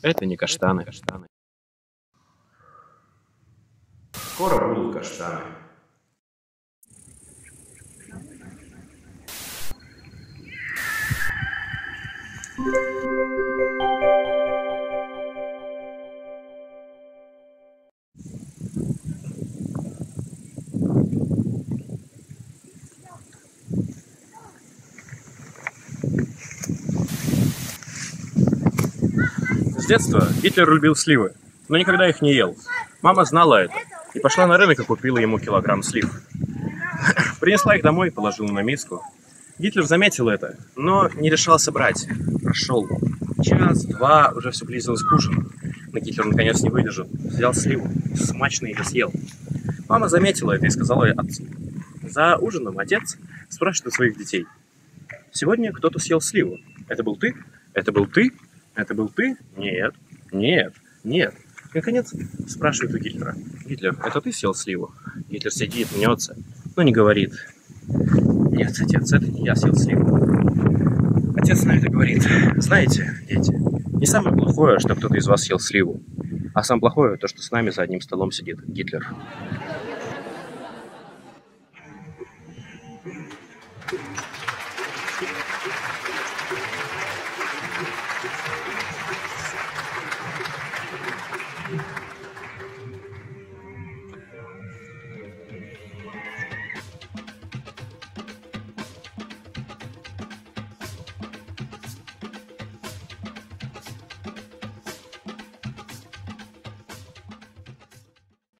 Это не каштаны. Скоро будут каштаны. С детства Гитлер любил сливы, но никогда их не ел. Мама знала это и пошла на рынок и купила ему килограмм слив. Принесла их домой и положила на миску. Гитлер заметил это, но не решался брать. Прошел час-два, уже все близилось к ужину. Но Гитлер наконец не выдержал, взял сливу, смачно ее съел. Мама заметила это и сказала отцу. За ужином отец спрашивает у своих детей: «Сегодня кто-то съел сливу. Это был ты? Это был ты? Это был ты? Нет, нет, нет». И, наконец, спрашивает у Гитлера: «Гитлер, это ты съел сливу?» Гитлер сидит, мнется, но не говорит: «Нет, отец, это не я съел сливу». Отец на это говорит: «Знаете, дети, не самое плохое, что кто-то из вас съел сливу, а самое плохое то, что с нами за одним столом сидит Гитлер».